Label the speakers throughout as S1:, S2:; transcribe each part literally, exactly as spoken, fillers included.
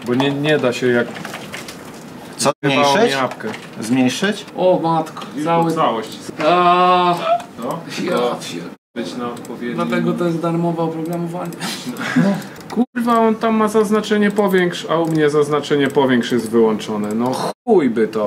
S1: Bo nie, nie da się jak...
S2: Co, zmniejszyć?
S1: Jabłkę.
S2: Zmniejszyć?
S3: O matko,
S1: Cały... całość.
S3: A,
S1: No?
S3: ja,
S1: Być na odpowiedzi.
S3: dlatego to jest darmowe oprogramowanie.
S1: Kurwa, on tam ma zaznaczenie powiększ, a u mnie zaznaczenie powiększ jest wyłączone. No chuj by to.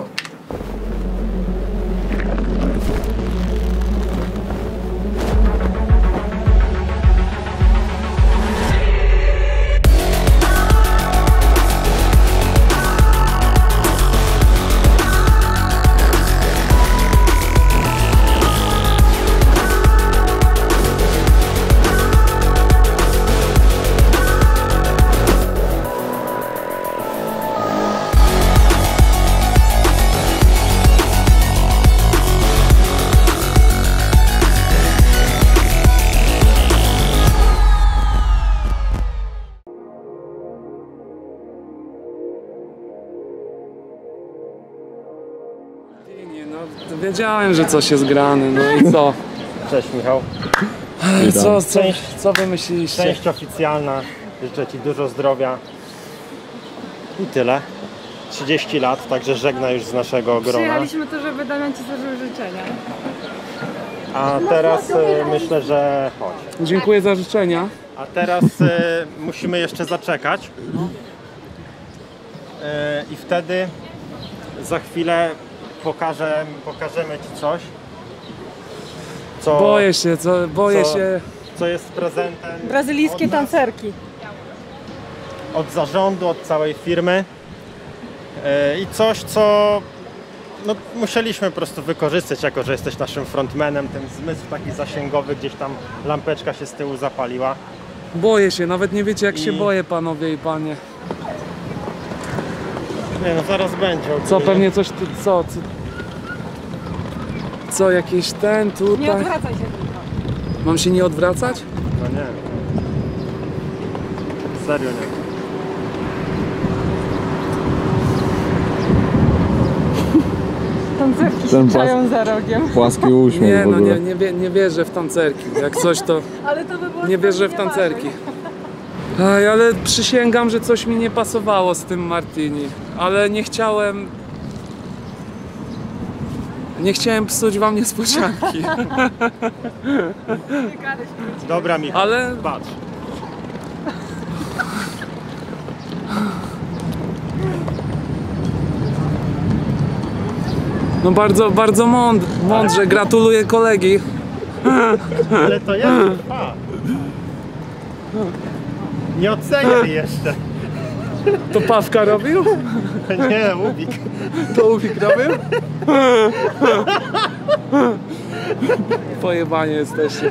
S3: No, wiedziałem, że coś jest grane, no i co?
S4: Cześć Michał.
S3: Co, co, co wy myśleliście?
S4: Część oficjalna. Życzę Ci dużo zdrowia. I tyle. trzydzieści lat, także żegna już z naszego grona.
S5: Przyjechaliśmy tu, żeby Damian Ci złożył życzenia.
S4: A teraz e, myślę, że chodź.
S3: Dziękuję za życzenia.
S4: A teraz e, musimy jeszcze zaczekać. E, I wtedy za chwilę pokażę, pokażemy Ci coś. Co,
S3: Boję się, co, boję
S4: co,
S3: się.
S4: co jest prezentem
S5: Brazylijskie
S4: od nas,
S5: tancerki.
S4: od zarządu, od całej firmy. E, I coś, co no, musieliśmy po prostu wykorzystać, jako że jesteś naszym frontmanem. Ten zmysł taki zasięgowy, gdzieś tam lampeczka się z tyłu zapaliła.
S3: Boję się, nawet nie wiecie jak
S4: I-
S3: się boję, panowie i panie.
S4: Nie no, zaraz będzie.
S3: Co,
S4: ogólnie.
S3: pewnie coś tu, co, co? Co, jakiś ten
S5: Nie
S3: tutaj?
S5: odwracaj się tylko.
S3: Mam się nie odwracać?
S4: No nie. Serio nie.
S5: Tancerki
S6: Ten
S5: się czają za rogiem.
S6: Płaski uśmiech
S3: Nie,
S6: w
S3: no
S6: ogóle.
S3: nie, nie, wie, nie wierzę w tancerki. Jak coś to
S5: Ale to by było
S3: nie wierzę w
S5: strasznie
S3: tancerki.
S5: ważne.
S3: Aj, ale przysięgam, że coś mi nie pasowało z tym Martini. Ale nie chciałem... Nie chciałem psuć wam niespodzianki.
S5: Nie gadaj się.
S4: Dobra Michał,
S3: Ale...
S4: patrz.
S3: No bardzo, bardzo mąd mądrze. Gratuluję kolegi.
S4: Ale to jeszcze trwa. Nie oceniaj jeszcze.
S3: To Pawka robił?
S4: Nie, Łubik.
S3: To Ufik robił? Pojebanie jesteście.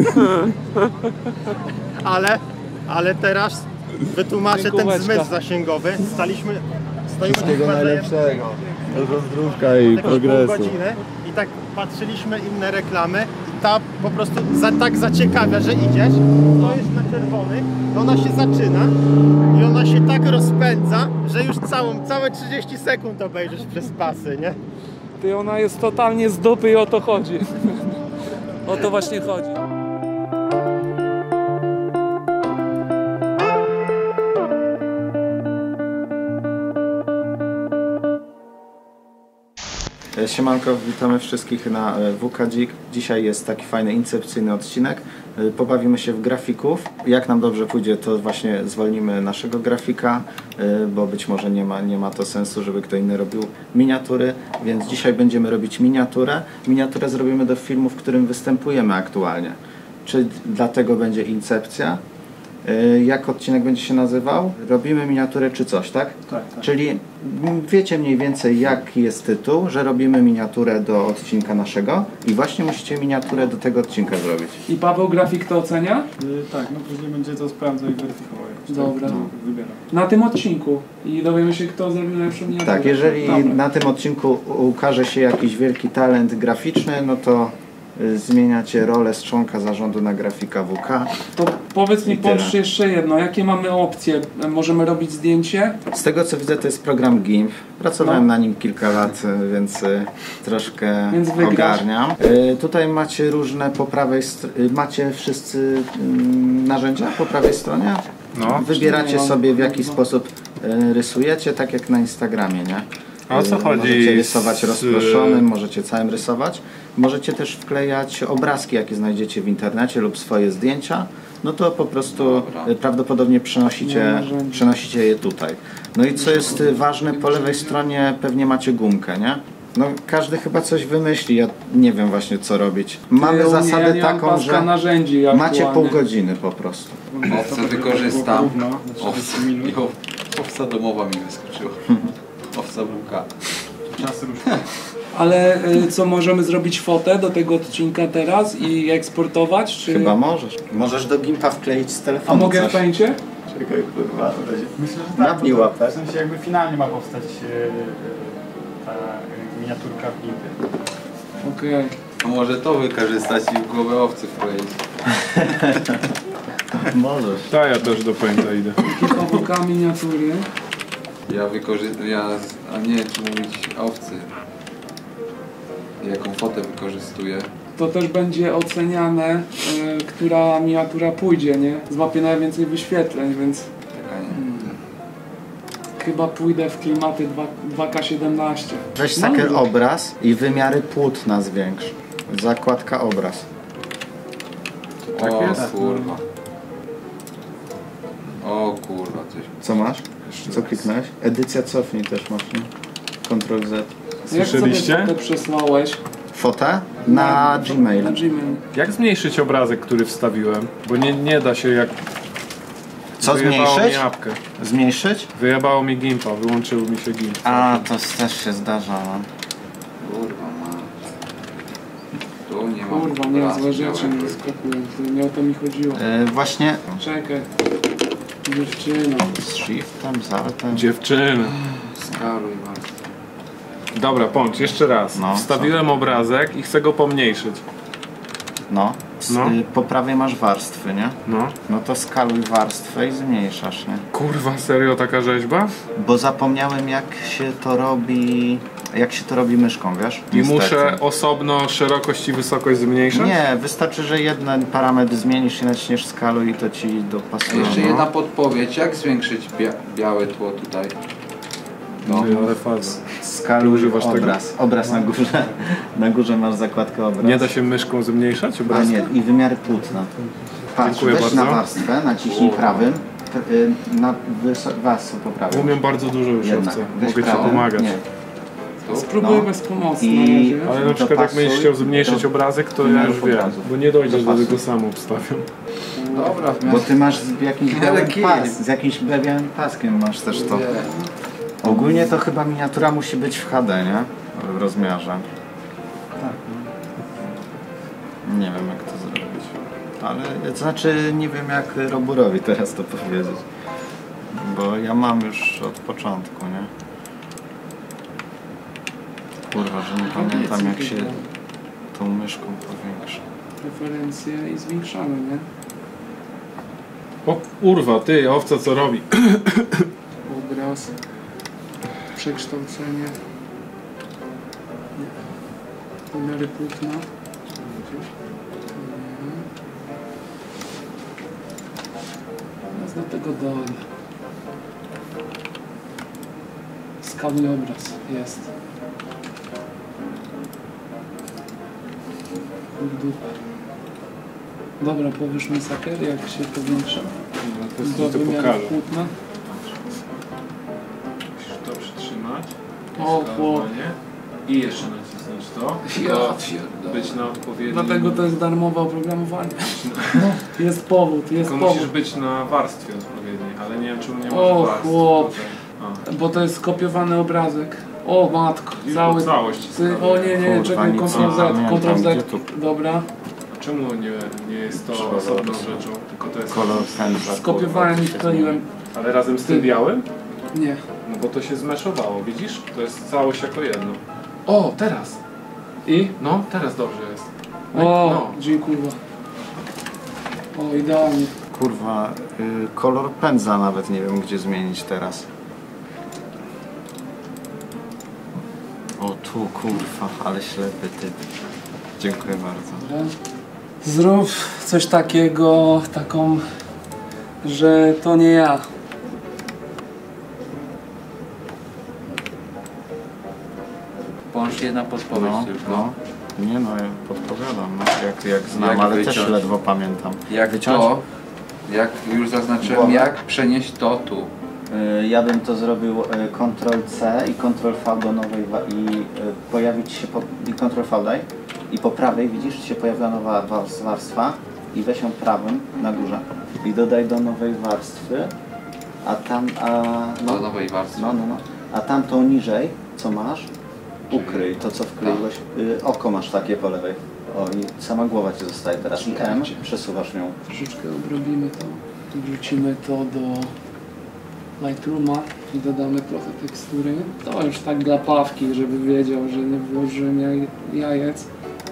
S4: Ale, ale teraz wytłumaczę ten
S3: Dziękóweczka.
S4: zmysł zasięgowy. Staliśmy, stoimy
S6: Wszystkiego
S4: tu
S6: najlepszego. Dużo zdrówka i
S4: jakieś pół
S6: progresu.
S4: godziny i tak patrzyliśmy inne reklamy i ta po prostu za, tak zaciekawia, że idziesz, to jest na czerwony, to ona się zaczyna i ona się tak rozpędza, że już całą, całe trzydzieści sekund obejrzysz przez pasy, nie?
S3: Ty, ona jest totalnie z dupy i o to chodzi. O to właśnie chodzi.
S2: Siemanko, witamy wszystkich na W K Dzik. Dzisiaj jest taki fajny, incepcyjny odcinek. Pobawimy się w grafików. Jak nam dobrze pójdzie, to właśnie zwolnimy naszego grafika, bo być może nie ma, nie ma to sensu, żeby kto inny robił miniatury, więc dzisiaj będziemy robić miniaturę. Miniaturę zrobimy do filmu, w którym występujemy aktualnie. Czy dlatego będzie incepcja? Jak odcinek będzie się nazywał? Robimy miniaturę czy coś, tak?
S4: Tak, tak.
S2: Czyli wiecie mniej więcej jaki jest tytuł, że robimy miniaturę do odcinka naszego i właśnie musicie miniaturę do tego odcinka zrobić.
S3: I Paweł grafik to ocenia?
S7: Yy, tak, no później będzie to sprawdzał i weryfikował.
S3: Dobra.
S7: Tak, no, wybierał.
S3: Na tym odcinku. I dowiemy się, kto zrobił najlepszą miniaturę.
S2: Tak, jeżeli
S3: Dobra.
S2: na tym odcinku ukaże się jakiś wielki talent graficzny, no to y, zmieniacie rolę z członka zarządu na grafika W K.
S3: To powiedz mi,
S2: I tyle.
S3: Porsche, jeszcze jedno. Jakie mamy opcje? Możemy robić zdjęcie?
S2: Z tego co widzę, to jest program GIMP. Pracowałem
S3: No.
S2: na nim kilka lat, y, więc y, troszkę
S3: Więc wygrasz.
S2: ogarniam. Y, tutaj macie różne po prawej stronie. Macie wszyscy y, narzędzia po prawej stronie?
S1: No.
S2: Wybieracie
S3: Nie mam.
S2: sobie w jaki sposób y, rysujecie tak jak na Instagramie, nie?
S1: A o co
S2: Y,
S1: chodzi
S2: Możecie rysować
S1: z-
S2: rozproszonym, możecie całym rysować. Możecie też wklejać obrazki, jakie znajdziecie w internecie lub swoje zdjęcia. No to po prostu y, prawdopodobnie przenosicie, przenosicie je tutaj. No i co jest y, ważne, po lewej stronie pewnie macie gumkę, nie? No każdy chyba coś wymyśli, ja nie wiem właśnie co robić. Mamy
S3: Ja
S2: zasadę
S3: nie mam
S2: taką,
S3: paska
S2: że
S3: narzędzi
S2: macie pół
S3: aktualnie.
S2: godziny po prostu.
S8: Owce wykorzystam.
S7: Równo,
S8: Owca,
S7: trzydzieści minut.
S8: jo, owca domowa mi wyskoczyła. Owca bułka.
S7: Czas rusz.
S3: Ale y, co, możemy zrobić fotę do tego odcinka teraz i eksportować? Czy...
S2: Chyba możesz. Możesz do gimpa wkleić z
S3: A
S2: telefonu
S3: mogę w
S2: coś.
S3: pęcie?
S2: Czekaj, kurwa,
S7: Myślę, że tak.
S2: Napnij
S7: bo to-
S2: łapę.
S7: W sensie jakby finalnie ma powstać e, ta e, miniaturka w gimpie.
S3: Okej.
S8: A może to wykorzystać i w głowę owcy wkleić?
S2: Możesz.
S1: Ta, ja też do pęta idę.
S3: Kawałka miniatury.
S8: Ja wykorzystam, ja, a nie, czy mówić owcy. Jaką fotę wykorzystuję.
S3: To też będzie oceniane, y, która miniatura pójdzie, nie? Złapie najwięcej wyświetleń, więc
S8: Taka nie.
S3: chyba pójdę w klimaty dwa K siedemnaście.
S2: Weź
S3: No,
S2: saker
S3: no.
S2: obraz i wymiary płótna zwiększ. Zakładka obraz.
S1: Tak
S8: o
S1: jest?
S8: kurwa. O kurwa, coś.
S2: Co masz?
S1: Jeszcze
S2: Co
S1: raz.
S2: kliknąłeś? Edycja cofnij też masz, nie? Ctrl Z.
S3: Jak sobie
S1: Słyszeliście?
S3: fotę przesłałeś?
S2: Fotę? Na Gmail.
S3: Na Gmail.
S1: Jak zmniejszyć obrazek, który wstawiłem? Bo nie, nie da się jak...
S2: Co
S1: Wyjebało
S2: zmniejszyć?
S1: mi apkę.
S2: Zmniejszyć?
S1: Wyjebało mi gimpa, wyłączył mi się gimp.
S2: A, to też się zdarza, no.
S8: Kurwa ma. Tu nie ma.
S3: Kurwa, nie,
S8: obrazku
S3: złe rzeczy mi
S8: białego.
S3: wyskakują. To nie o to mi chodziło.
S2: Yy, właśnie
S3: Czekaj. Dziewczyna.
S2: z shiftem, z altem.
S1: Dziewczyny.
S8: Skaluj bardzo.
S1: Dobra, Pącz, jeszcze raz.
S2: No,
S1: Wstawiłem obrazek i chcę go pomniejszyć.
S2: No. Z,
S1: No.
S2: y, po prawej masz warstwy, nie?
S1: No.
S2: No to skaluj warstwę i zmniejszasz, nie?
S1: Kurwa, serio taka rzeźba?
S2: Bo zapomniałem jak się to robi... Jak się to robi myszką, wiesz?
S1: I
S2: Niestety.
S1: muszę osobno szerokość i wysokość zmniejszać?
S2: Nie, wystarczy, że jeden parametr zmienisz i naciśniesz skaluj i to ci
S8: A
S2: dopasuje.
S8: jeszcze
S2: no.
S8: jedna podpowiedź, jak zwiększyć bia białe tło tutaj?
S1: No, ale faza.
S2: Skaluj
S1: używasz tego?
S2: obraz. Obraz na górze. Na górze masz zakładkę obraz.
S1: Nie da się myszką zmniejszać
S2: A
S1: obrazka?
S2: nie, i wymiary płótna. Patrz,
S1: Dziękuję
S2: weź
S1: bardzo.
S2: na warstwę, naciśnij prawym. T- y, Na warstwę po prawej.
S1: Umiem bardzo dużo już
S2: Jednak.
S1: owce.
S2: Weź
S1: Mogę ci
S2: prawym.
S1: pomagać.
S2: Nie.
S3: Spróbuję
S2: No.
S3: bezpomocnie
S2: I-
S3: na razie.
S1: Ale na przykład jak będziesz chciał zmniejszyć
S2: do-
S1: obrazek, to ja
S2: wymiarów
S1: już wiem.
S2: obrazu.
S1: Bo nie dojdziesz do
S2: Dopasuj.
S1: tego sam obstawiam.
S8: Dobra, w
S2: Bo
S8: miarę.
S2: ty masz z jakimś
S8: Ale
S2: białym
S8: kij.
S2: pas, z jakimś białym paskiem masz też to. Ogólnie to chyba miniatura musi być w H D, nie? W rozmiarze. Tak. Nie wiem jak to zrobić. Ale to znaczy nie wiem jak Roburowi teraz to powiedzieć. Bo ja mam już od początku, nie? Kurwa, że nie pamiętam jak się tą myszką powiększa.
S3: Referencje i zwiększamy, nie?
S1: O kurwa, ty, owca co robi?
S3: Obraz. Przekształcenie. Wymiary płótna. Teraz do tego dojdę. Skaluj obraz. Jest. W dupę. Dobra, powiesz mi saker, jak się powiększa?
S1: To jest
S3: Do
S1: to
S3: wymiaru
S1: pokażę.
S3: płótna.
S1: Musisz to przytrzymać.
S3: O, chłop.
S1: I jeszcze nacisnąć to.
S8: Ja
S1: Być na odpowiednim...
S3: Dlatego to jest darmowe oprogramowanie. Jest powód, jest
S1: Tylko musisz
S3: powód.
S1: być na warstwie odpowiedniej, ale nie wiem czemu nie masz
S3: O,
S1: warstwy
S3: chłop.
S1: tutaj. A.
S3: Bo to jest skopiowany obrazek. O matko,
S1: Tylko
S3: cały...
S1: całość.
S3: Ty- O nie, nie,
S2: Kurwa,
S3: czekaj,
S2: nic
S3: Ctrl
S2: nie
S3: Z,
S2: pamiętam,
S3: Ctrl
S2: gdzie
S3: Z.
S2: tu-
S3: Dobra.
S1: A czemu nie, nie jest to
S2: Trzeba
S1: osobną
S2: zaraz.
S1: rzeczą, tylko to jest...
S2: Kolor pędza.
S3: Skopiowałem i wkleiłem.
S1: Ale razem z tym
S3: Ty-
S1: białym?
S3: Nie.
S1: No bo to się zmeszowało, widzisz? To jest całość jako jedno. O, teraz! I? No, teraz dobrze jest. No, i-
S3: O,
S1: no.
S3: dziękuję. O, idealnie.
S2: Kurwa, y, kolor pędza nawet nie wiem gdzie zmienić teraz. O tu kurwa, ale ślepy typ. Dziękuję bardzo.
S3: Dobra. Zrób coś takiego, taką, że to nie ja.
S8: łącznie na podpowiedź
S2: No,
S8: tylko.
S2: no. Nie no, ja podpowiadam, no, jak, jak znam,
S8: Jak
S2: ale
S8: wyciąć?
S2: też ledwo pamiętam.
S8: Jak
S2: Wyciąć?
S8: to, jak już zaznaczyłem,
S2: Głowę?
S8: jak przenieść to tu.
S2: Y, Ja bym to zrobił kontrol C i kontrol V do nowej wa- i y, pojawić się po, i kontrol V daj i po prawej widzisz się pojawia nowa wars- warstwa i weź ją prawym na górze i dodaj do nowej warstwy, a tam a
S8: Do
S2: no,
S8: nowej warstwy.
S2: no, no, no, a tamtą niżej co masz ukryj to co wkleiłeś, y, oko masz takie po lewej. O i sama głowa ci zostaje teraz i M przesuwasz ją.
S3: Troszeczkę obrobimy to i wrzucimy to do Lightrooma i dodamy trochę tekstury. To już tak dla Pawki, żeby wiedział, że nie włożyłem jaj, jajec.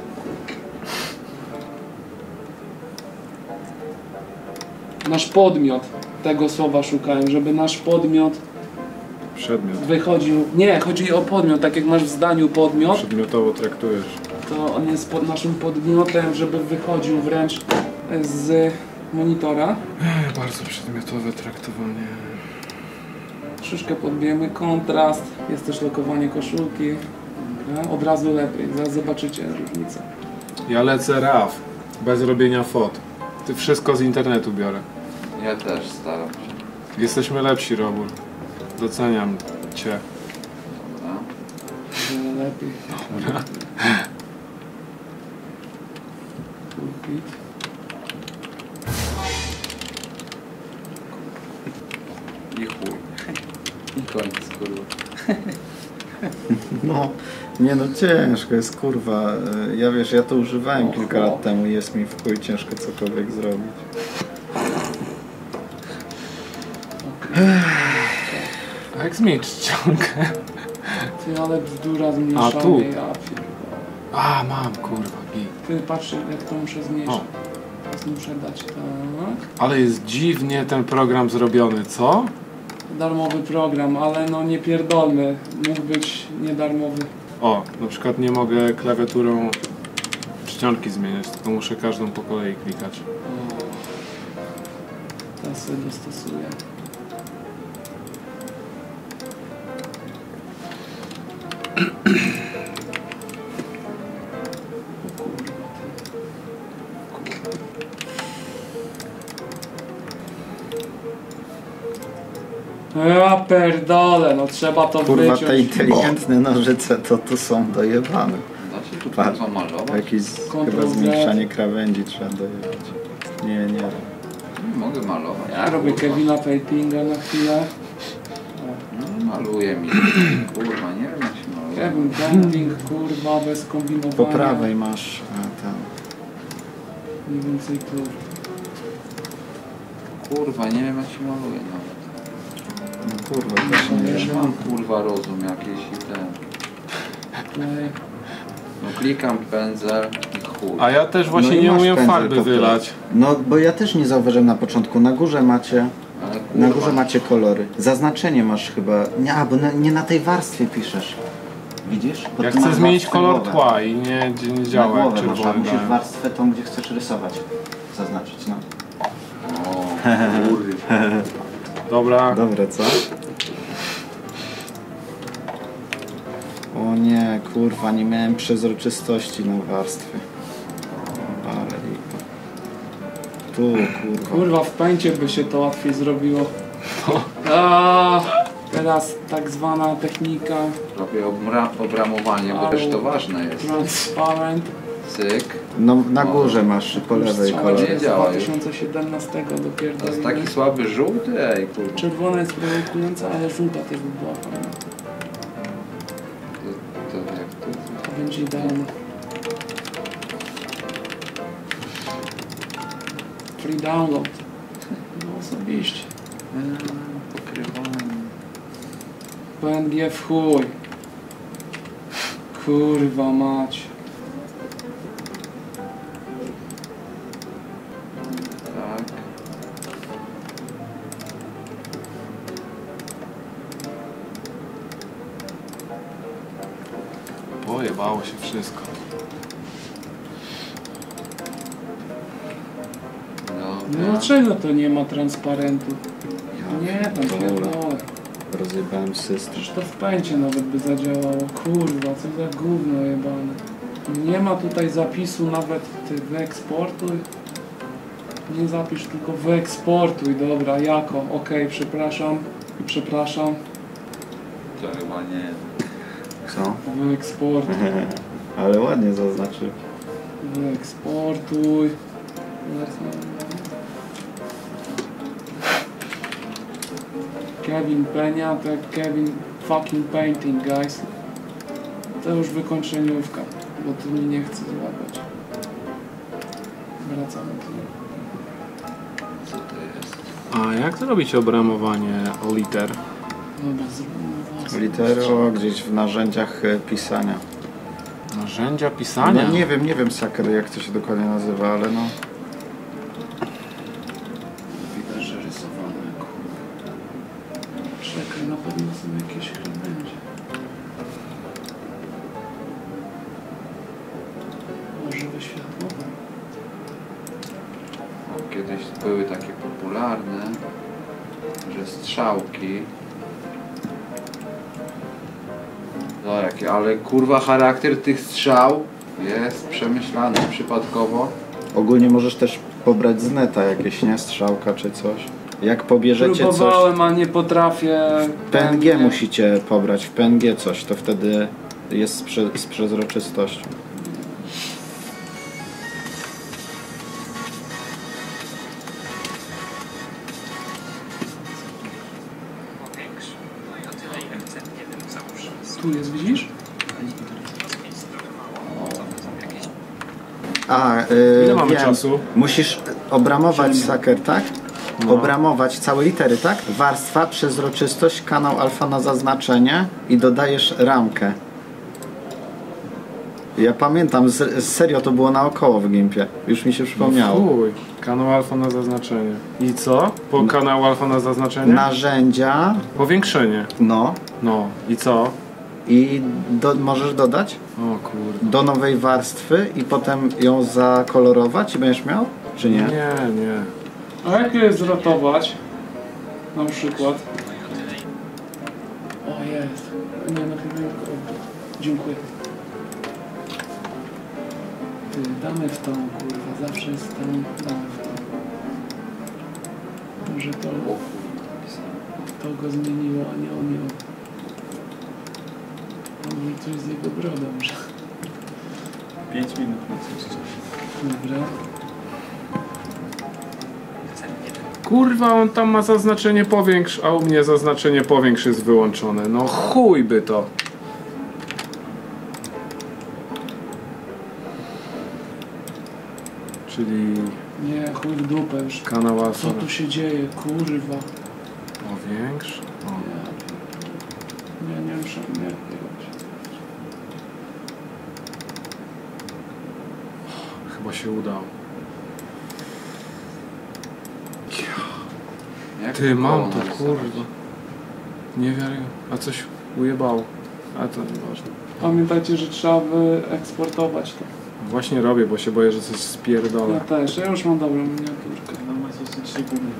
S3: Nasz podmiot, tego słowa szukałem, żeby nasz podmiot
S1: Przedmiot.
S3: wychodził. Nie, chodzi o podmiot, tak jak masz w zdaniu podmiot,
S1: Przedmiotowo traktujesz.
S3: to on jest pod naszym podmiotem, żeby wychodził wręcz z monitora.
S1: Ech, bardzo przedmiotowe traktowanie.
S3: Troszeczkę podbijemy kontrast, jest też lokowanie koszulki. Dobra, od razu lepiej, zaraz zobaczycie różnicę.
S1: Ja lecę R A W, bez robienia fot. Ty wszystko z internetu biorę.
S8: Ja też staram się.
S1: Jesteśmy lepsi, Robur. Doceniam cię.
S8: Dobra.
S3: Wiele lepiej. Pulpit.
S8: I chuj. I koniec, kurwa.
S2: No, nie no ciężko jest kurwa, y, ja wiesz, ja to używałem
S8: Oho.
S2: kilka lat temu i jest mi w chuj ciężko cokolwiek zrobić.
S1: A jak zmienić czcionkę?
S3: Ty, ale bzdura zmniejszamy.
S1: A, tu.
S3: Ja pierdolę.
S1: A, mam, kurwa, git.
S3: Ty, patrz jak to muszę zmniejszyć.
S1: O.
S3: Teraz muszę dać tak.
S1: Ale jest dziwnie ten program zrobiony, co?
S3: Darmowy program, ale no nie pierdolmy. Mógł być niedarmowy.
S1: O, na przykład nie mogę klawiaturą czcionki zmieniać, tylko muszę każdą po kolei klikać.
S3: O. Teraz sobie dostosuję. O kurwa, ty. Kurwa. Ja pierdolę, no trzeba to
S2: Kurwa,
S3: wyciąć.
S2: te inteligentne nożyce to tu są dojebane.
S8: Da się tu
S2: Patrz.
S8: zamalować?
S2: Jakieś
S3: Kontrol
S2: chyba
S3: Z.
S2: zmniejszanie krawędzi trzeba dojebać. Nie, nie.
S8: Nie mogę malować.
S3: Ja robię
S8: Kurwa.
S3: Kevina Paintinga na chwilę.
S8: No, maluje mi. Kurwa, nie wiem jak się maluje.
S3: Kevin Painting, kurwa, bez kombinowania.
S2: Po prawej masz a, tam.
S3: Mniej więcej tu.
S8: Kurwa, nie wiem jak się maluje nawet.
S2: No kurwa, też nie
S8: Też
S2: wiem.
S8: mam kurwa rozum jakiś i ten.
S3: Tutaj.
S8: No klikam pędzel i chuj.
S1: A ja też
S2: No
S1: właśnie
S2: i
S1: nie
S2: masz
S1: umiem
S2: pędzel
S1: farby
S2: po prostu.
S1: wylać.
S2: No bo ja też nie zauważyłem na początku. Na górze macie,
S8: Ale
S2: na
S8: kurwa,
S2: górze macie kolory. Zaznaczenie masz chyba. Nie, a bo na, nie na tej warstwie piszesz. Widzisz? Bo
S1: Ja
S2: ty
S1: chcę
S2: masz
S1: zmienić
S2: warstwę
S1: kolor
S2: głowę.
S1: tła i nie, nie
S2: Na
S1: działa jak
S2: głowę masz, a
S1: czerwony
S2: musisz
S1: dałem.
S2: warstwę tą, gdzie chcesz rysować. Zaznaczyć, no.
S8: O kurwa.
S1: Dobra,
S2: Dobre, co? O nie, kurwa, nie miałem przezroczystości na warstwie. Ale lipa. Tu, kurwa.
S3: Kurwa, w pęcie by się to łatwiej zrobiło. A, teraz tak zwana technika
S8: Robię obra obramowanie, bo też to ważne jest.
S3: transparent.
S8: Cyk.
S2: No na górze masz po lewej
S3: Strzała
S2: kolor.
S8: Nie
S3: z
S8: działa
S3: dwa tysiące siedemnastego dopiero.
S8: To jest taki słaby żółty, ej kurwa.
S3: Czerwona jest prowokująca, ale żółta też by była fajna.
S8: To, to jak to?
S3: To będzie idealne. Free download. No osobiście.
S8: Eee, Pokrywanie.
S3: P N G w chuj. Kurwa mać.
S8: Tak.
S1: pojebało się wszystko.
S8: No,
S3: No dlaczego to nie ma transparentu? Nie, tam
S2: Dobra.
S3: pierdolę.
S2: Roz, Zjebałem system.
S3: Przecież to w pęcie nawet by zadziałało. Kurwa, co za gówno jebane. Nie ma tutaj zapisu nawet ty wyeksportuj. Nie zapisz, tylko wyeksportuj. Dobra, jako. Okej, przepraszam. Przepraszam.
S8: To chyba nie.
S2: Co?
S3: Wyeksportuj.
S2: Ale ładnie zaznaczył.
S3: Wyeksportuj. Kevin Penia, to jak Kevin fucking painting, guys. To już wykończeniówka, bo tu mi nie chce złapać. Wracamy tu.
S8: Co to jest?
S1: A jak zrobić obramowanie liter?
S3: Dobra, zrobimy własne.
S2: Litero gdzieś w narzędziach e, pisania.
S1: Narzędzia pisania?
S2: No nie wiem, nie wiem saker jak to się dokładnie nazywa, ale no.
S3: Widać, że rysowane, kurwa. Czekaj, na pewno są jakieś będzie. O, żywe światło.
S8: O, kiedyś były takie popularne, że strzałki. No jakie, ale kurwa charakter tych strzał jest przemyślany przypadkowo.
S2: Ogólnie możesz też pobrać z neta jakieś, nie? Strzałka czy coś. Jak pobierzecie coś...
S3: Próbowałem, a nie potrafię.
S2: W P N G musicie pobrać, w P N G coś, to wtedy jest z, prze, z przezroczystością.
S3: Tu jest, widzisz?
S2: A, yy,
S1: Ile mamy
S2: wiem.
S1: czasu?
S2: Musisz obramować saker, tak?
S1: No.
S2: Obramować całe litery, tak? Warstwa, przezroczystość, kanał alfa na zaznaczenie i dodajesz ramkę. Ja pamiętam, z, serio to było naokoło w gimpie. Już mi się przypomniało.
S1: No fuj. Kanał alfa na zaznaczenie. I co? Po kanał alfa na zaznaczenie?
S2: Narzędzia,
S1: Powiększenie.
S2: no.
S1: No. I co?
S2: I do, możesz dodać
S1: O kurde.
S2: do nowej warstwy i potem ją zakolorować i będziesz miał? Czy nie?
S1: Nie, nie.
S3: A jak je zrotować? Na przykład. O jest. Nie, no chyba tylko obrót. Dziękuję. Ty, damy w tą, kurwa. Zawsze jest w tą. Damy w tą. Może to... To go zmieniło, a nie on ją. Może coś z jego brodą, że...
S7: pięć minut na coś.
S3: Dobra.
S1: Kurwa, on tam ma zaznaczenie powiększ, a u mnie zaznaczenie powiększ jest wyłączone. No chuj by to. Czyli
S3: Nie, chuj w dupę już.
S1: kanał alfa.
S3: Co tu się dzieje, kurwa?
S1: Powiększ. O.
S3: Nie, nie muszę, nie, nie.
S1: Chyba się udało.
S8: Jak
S1: Ty, mam
S8: koło
S1: to,
S8: narysować?
S1: kurwa. Nie wiarygodne. A coś ujebało. A to nieważne.
S3: Pamiętajcie, że trzeba wyeksportować to.
S1: Właśnie robię, bo się boję, że coś
S3: Ja
S1: spierdolę.
S3: też, ja już mam dobrą miniaturkę.
S7: No macie jeszcze trzy pół minuty.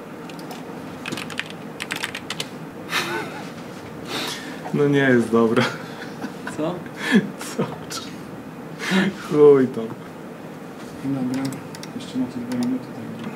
S1: No nie jest dobra.
S3: Co?
S1: Co? Chuj to.
S3: Dobra.
S7: Jeszcze macie dwa minuty, także...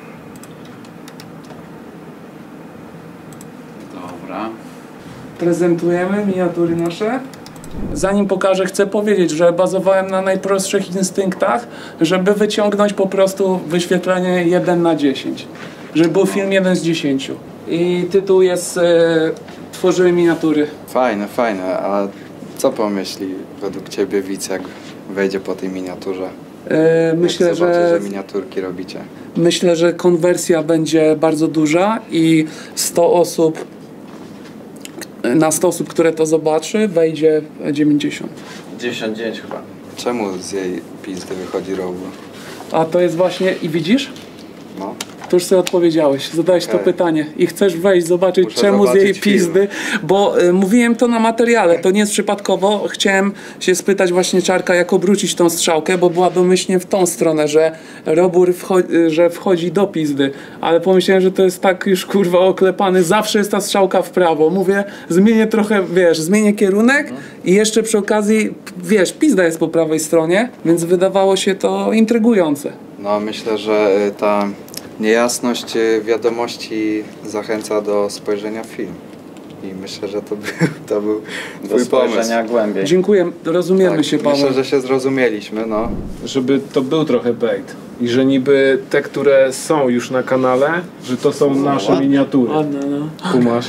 S8: Dobra.
S3: Prezentujemy miniatury nasze. Zanim pokażę, chcę powiedzieć, że bazowałem na najprostszych instynktach, żeby wyciągnąć po prostu wyświetlenie jeden na dziesięć. Żeby był film jeden z dziesięciu. I tytuł jest e, Tworzymy miniatury.
S9: Fajne, fajne, a co pomyśli według Ciebie widz, jak wejdzie po tej miniaturze?
S3: E, myślę,
S9: jak zobaczy,
S3: że...
S9: że miniaturki robicie.
S3: Myślę, że konwersja będzie bardzo duża i sto osób, na sto osób, które to zobaczy, wejdzie dziewięćdziesiąt.
S2: dziewięćdziesiąt dziewięć chyba.
S9: Czemu z jej pizdy wychodzi rogu?
S3: A to jest właśnie, i widzisz?
S9: No.
S3: To już sobie odpowiedziałeś, zadałeś to
S9: Okej.
S3: pytanie i chcesz wejść, zobaczyć
S9: Muszę
S3: czemu z jej
S9: zobaczyć film.
S3: pizdy, bo y, mówiłem to na materiale, to nie jest przypadkowo, chciałem się spytać właśnie Czarka, jak obrócić tą strzałkę, bo była domyślnie w tą stronę, że Robur wchodzi, że wchodzi do pizdy, ale pomyślałem, że to jest tak już kurwa oklepany, zawsze jest ta strzałka w prawo, mówię, zmienię trochę, wiesz, zmienię kierunek i jeszcze przy okazji, wiesz, pizda jest po prawej stronie, więc wydawało się to intrygujące.
S9: No myślę, że y, ta niejasność y, wiadomości zachęca do spojrzenia w film. I myślę, że to był, to był
S2: Do
S9: twój pomysł.
S2: spojrzenia głębiej.
S3: Dziękuję, rozumiemy
S9: Tak,
S3: się, Paweł.
S9: myślę, że się zrozumieliśmy, no.
S1: Żeby to był trochę bait. I że niby te, które są już na kanale, że to są nasze miniatury.
S3: Ładne, no.
S1: Kumasz.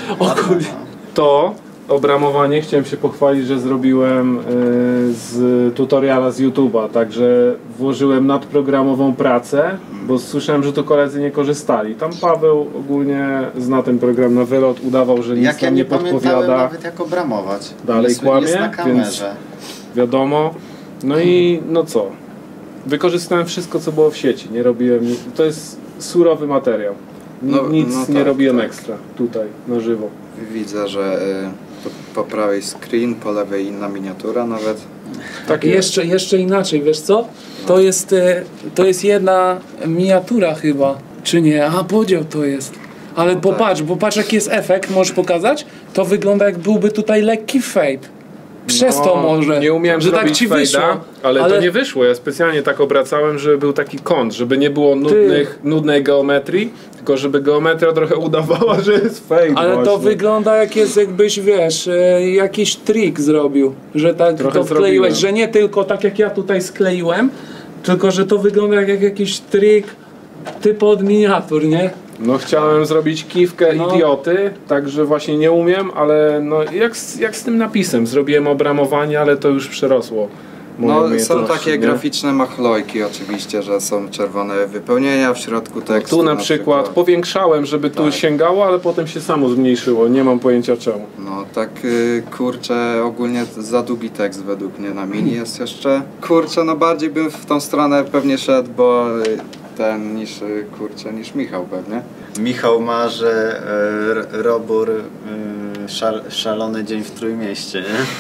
S1: To obramowanie chciałem się pochwalić, że zrobiłem y, z tutoriala z YouTube'a, także włożyłem nadprogramową pracę, bo słyszałem, że tu koledzy nie korzystali. Tam Paweł ogólnie zna ten program na wylot, udawał, że nic
S2: Jak ja
S1: nam
S2: nie
S1: nie
S2: pamiętałem
S1: podpowiada.
S2: nawet jak obramować.
S1: Dalej
S2: jest,
S1: kłamie,
S2: jest na
S1: więc-
S2: kamerze.
S1: Wiadomo. No i no co? Wykorzystałem wszystko, co było w sieci. Nie robiłem nic. To jest surowy materiał. Ni-
S9: No-
S1: nic
S9: no
S1: nie
S9: tak,
S1: robiłem
S9: tak.
S1: ekstra tutaj, na żywo.
S9: Widzę, że y, po, po prawej screen, po lewej inna miniatura nawet.
S1: Tak
S3: I
S1: jest.
S3: jeszcze, jeszcze inaczej, wiesz co? To jest, e, to jest jedna miniatura chyba, czy nie? A, podział to jest. Ale
S9: No
S3: popatrz, bo patrz jaki jest efekt, możesz pokazać? To wygląda jak byłby tutaj lekki fade. Przez to
S1: No,
S3: może,
S1: nie umiałem
S3: że tak
S1: zrobić
S3: ci wyszło.
S1: fejda, ale, to nie wyszło. Ja specjalnie tak obracałem, żeby był taki kąt, żeby nie było nudnych, nudnej geometrii, tylko żeby geometria trochę udawała, że jest fade.
S3: Ale
S1: właśnie.
S3: to wygląda jak jest jakbyś, wiesz, e, jakiś trik zrobił, że tak
S1: Trochę
S3: to wkleiłeś,
S1: zrobiłem.
S3: że nie tylko tak jak ja tutaj skleiłem, tylko że to wygląda jak, jak jakiś trik typu od miniatur, nie?
S1: No chciałem zrobić kiwkę
S3: No.
S1: idioty, także właśnie nie umiem, ale no jak z, jak z tym napisem. Zrobiłem obramowanie, ale to już przerosło moje
S9: No są
S1: umiejętności,
S9: takie
S1: nie?
S9: graficzne machlojki oczywiście, że są czerwone wypełnienia w środku tekstu.
S1: Tu na przykład powiększałem, żeby tu
S9: Tak.
S1: sięgało, ale potem się samo zmniejszyło. Nie mam pojęcia czemu.
S9: No tak y, kurczę, ogólnie za długi tekst według mnie na mini jest jeszcze. Kurczę, no bardziej bym w tą stronę pewnie szedł, bo y, ten niż y, kurczę, niż Michał pewnie.
S2: Michał ma, że e, R- Robur e, szal, szalony dzień w Trójmieście,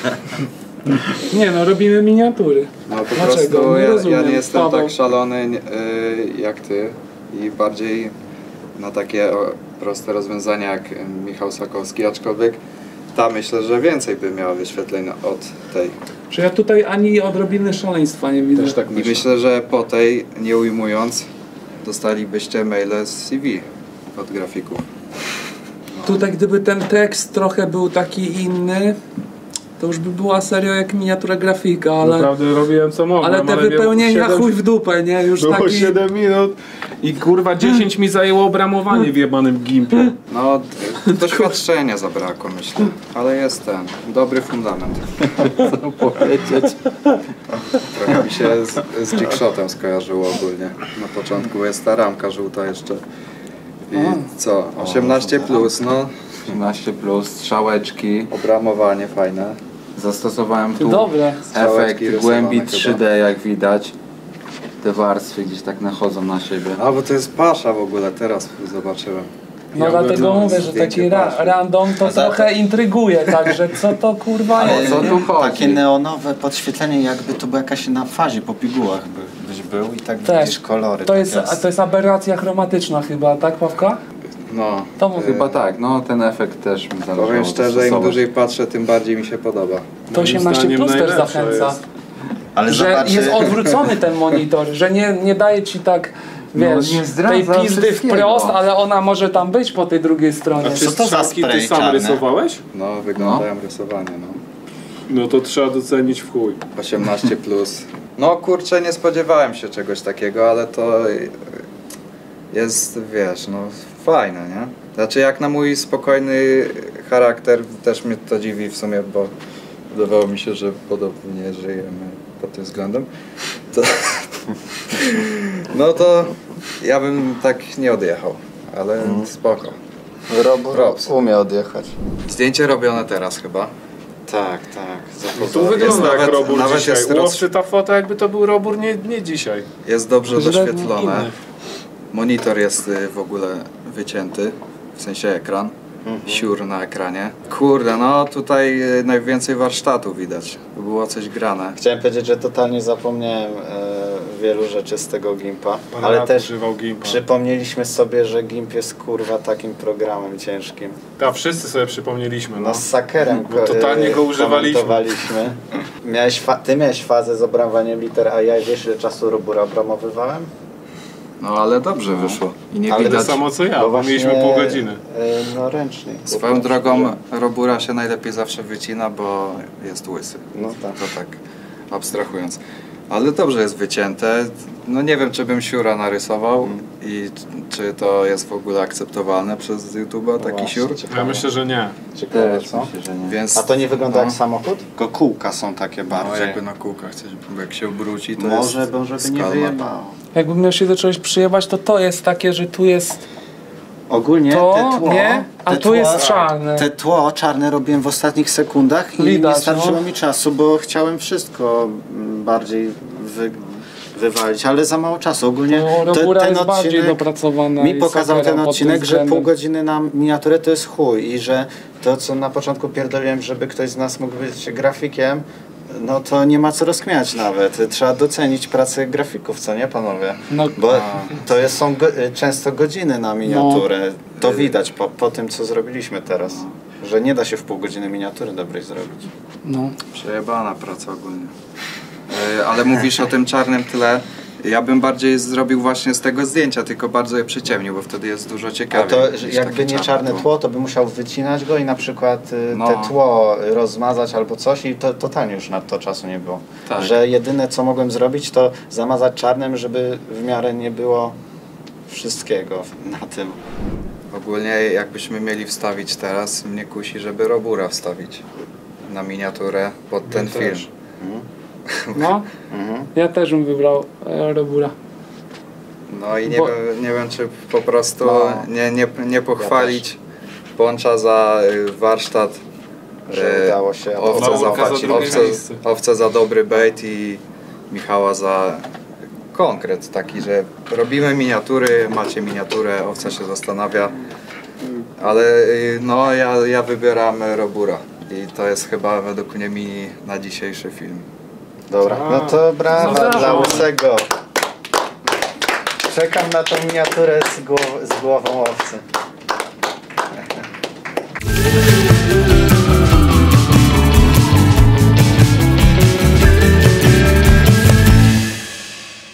S2: nie?
S3: Nie no, robimy miniatury.
S9: No po
S3: Dlaczego?
S9: prostu
S3: Nie
S9: ja,
S3: rozumiem,
S9: ja nie jestem
S3: Paweł.
S9: tak szalony nie- y, jak ty i bardziej na takie o, proste rozwiązania jak y, Michał Sokowski, aczkolwiek ta myślę, że więcej by miała wyświetleń od tej.
S3: Że ja tutaj ani odrobiny szaleństwa nie widzę.
S1: Też tak
S9: I
S1: myślę.
S9: myślę, że po tej, nie ujmując, dostalibyście maile z C V od grafików.
S3: Tutaj gdyby ten tekst trochę był taki inny, to już by była serio jak miniatura grafika, ale,
S1: Naprawdę robiłem co mogłem,
S3: ale te wypełnienia
S1: siedem
S3: chuj w dupę, nie? Już
S1: Było
S3: taki...
S1: siedem minut i kurwa dziesięć mi zajęło obramowanie w jebanym gimpie.
S9: No, d- doświadczenia zabrakło myślę, ale jest ten, dobry fundament. Co powiedzieć? Trochę mi się z, z Jigshotem skojarzyło ogólnie. Na początku jest ta ramka żółta jeszcze. I co? osiemnaście plus, no.
S8: osiemnaście plus, strzałeczki.
S9: Obramowanie fajne.
S8: Zastosowałem tu
S3: Dobre.
S8: efekt
S9: Strzałeczki
S8: głębi
S9: rysowane
S8: trzy D, jak widać. Te warstwy gdzieś tak nachodzą na siebie.
S9: A, bo to jest pasza w ogóle, teraz zobaczyłem.
S3: No
S1: Ja
S3: dlatego
S1: byłem na
S3: mówię, że
S9: zdjęcie
S3: taki ra
S9: patrzę.
S3: random to
S2: A za-
S3: trochę intryguje, także co to kurwa
S2: Ale
S3: jest?
S8: co tu chodzi?
S2: takie neonowe podświetlenie, jakby to było jakaś na fazie po pigułach by, byś był i tak
S3: Też.
S2: widzisz kolory.
S3: To
S2: tak
S3: jest, a to jest aberracja chromatyczna chyba, tak Pawka?
S9: No,
S3: To mówię.
S8: Chyba tak, no ten efekt też mi zależało
S9: powiem szczerze, im
S8: dostosować.
S9: dłużej patrzę, tym bardziej mi się podoba.
S3: To osiemnaście
S1: zdaniem
S3: plus też
S1: najlepsze
S3: zachęca.
S1: jest.
S2: Ale
S3: Że
S2: zobaczy,
S3: jest odwrócony ten monitor, że nie, nie daje ci tak, wiesz,
S8: nie zdradza
S3: tej pizdy
S8: wszystkiego.
S3: wprost, ale ona może tam być po tej drugiej stronie.
S1: A czy
S2: Co to za
S1: strzałki ty
S2: spray
S1: sam
S2: czarny?
S1: rysowałeś?
S9: No, wyglądają rysowanie, no.
S1: No to trzeba docenić w chuj.
S9: osiemnaście plus. No kurczę, nie spodziewałem się czegoś takiego, ale to jest, wiesz, no fajne, nie? Znaczy jak na mój spokojny charakter, też mnie to dziwi w sumie, bo wydawało mi się, że podobnie żyjemy pod tym względem. To, no to ja bym tak nie odjechał, ale spoko.
S2: Robur
S9: Props.
S2: umie odjechać.
S9: Zdjęcie robione teraz chyba. Tak, tak.
S1: Tu
S9: Jest
S1: wygląda jak
S9: nawet-
S1: robór
S9: nawet
S1: dzisiaj.
S9: jest roz-
S1: Łowczy ta fota jakby to był robór nie, nie dzisiaj.
S9: Jest dobrze
S3: Źle
S9: doświetlone.
S3: inny.
S9: Monitor jest y, w ogóle wycięty, w sensie ekran. Mhm. Siur na ekranie. Kurde, no tutaj y, najwięcej warsztatu widać. Było coś grane.
S2: Chciałem powiedzieć, że totalnie zapomniałem e, wielu rzeczy z tego Gimpa,
S1: Pan
S2: ale
S1: Rat
S2: też
S1: używał Gimpa.
S2: przypomnieliśmy sobie, że Gimp jest kurwa takim programem ciężkim.
S1: A wszyscy sobie przypomnieliśmy, no.
S2: No z Sakerem
S1: Bo totalnie go używaliśmy.
S2: komentowaliśmy. Miałeś fa- ty miałeś fazę z obramowaniem liter, a ja wiesz ile czasu Robura obramowywałem?
S9: No ale dobrze wyszło. I nie
S2: Ale
S1: To
S9: widać.
S1: samo co ja, bo
S2: właśnie,
S1: mieliśmy pół godziny.
S2: e, No ręcznik.
S9: Swoją drogą Robura się najlepiej zawsze wycina, bo jest łysy.
S2: No tak.
S9: To tak abstrahując. Ale dobrze jest wycięte. No nie wiem, czy bym siura narysował
S2: Mm.
S9: i czy to jest w ogóle akceptowalne przez YouTube'a, taki
S2: Właśnie,
S9: siur.
S2: ciekawe.
S1: Ja myślę, że nie.
S2: Ciekawe, co?
S9: Myślę, że nie. Więc,
S2: A to nie wygląda
S9: no,
S2: jak samochód? Tylko kółka są takie
S9: No
S2: bardziej.
S9: jakby na kółkach coś, bo jak się obróci, to
S2: Może,
S9: jest
S2: bo żeby nie
S9: skalma.
S2: wyjebało.
S3: Jakbym miał się do czegoś przyjebać, to to jest takie, że tu jest
S2: Ogólnie
S3: to,
S2: te tło,
S3: nie? A
S2: te
S3: tu
S2: tło,
S3: jest czarne.
S2: Te tło czarne robiłem w ostatnich sekundach i
S3: Widać,
S2: nie starczyło
S3: no.
S2: mi czasu, bo chciałem wszystko mm, bardziej wy, wywalić, ale za mało czasu. Ogólnie
S3: No,
S2: te,
S3: Robura
S2: ten
S3: jest bardziej
S2: odcinek
S3: dopracowana.
S2: mi
S3: i
S2: pokazał
S3: Sakera
S2: ten
S3: pod
S2: odcinek,
S3: tym
S2: że pół
S3: względem.
S2: godziny na miniaturę to jest chuj i że to, co na początku pierdoliłem, żeby ktoś z nas mógł być grafikiem, no to nie ma co rozkmiać nawet. Trzeba docenić pracę grafików, co nie panowie?
S3: No,
S2: Bo to jest, są go, często godziny na miniaturę. To widać po, po tym, co zrobiliśmy teraz. Że nie da się w pół godziny miniatury dobrej zrobić.
S3: no.
S9: Przejebana praca ogólnie. Yy, ale mówisz o tym czarnym tle. Ja bym bardziej zrobił właśnie z tego zdjęcia, tylko bardzo je przyciemnił, bo wtedy jest dużo
S2: A
S9: ciekawiej.
S2: to że
S9: niż
S2: jakby
S9: takie
S2: nie czarne
S9: tło.
S2: tło, to by musiał wycinać go i na przykład y,
S9: No.
S2: te tło rozmazać albo coś i to totalnie już na to czasu nie było.
S9: Tak.
S2: Że jedyne co mogłem zrobić to zamazać czarnym, żeby w miarę nie było wszystkiego na tym.
S9: Ogólnie jakbyśmy mieli wstawić teraz, mnie kusi, żeby Robura wstawić na miniaturę pod ten
S1: Ja
S9: film.
S1: też.
S3: no.
S2: Mhm.
S3: Ja też bym wybrał e, Robura.
S9: No i nie,
S3: Bo-
S9: wiem, nie wiem, czy po prostu
S2: No.
S9: nie, nie, nie pochwalić Bącza za y, warsztat,
S2: Że
S9: y,
S2: udało się
S9: owce, za,
S1: Laurka za drugie
S9: owce,
S1: miejsce.
S9: owce za dobry bait i Michała za konkret taki, że robimy miniatury, macie miniaturę, owca się zastanawia, ale y, no ja, ja wybieram Robura i to jest chyba według mnie mini na dzisiejszy film.
S2: Dobra, no to brawa
S3: Brawo.
S2: dla Łysego. Czekam na tą miniaturę z, głow z głową owcy.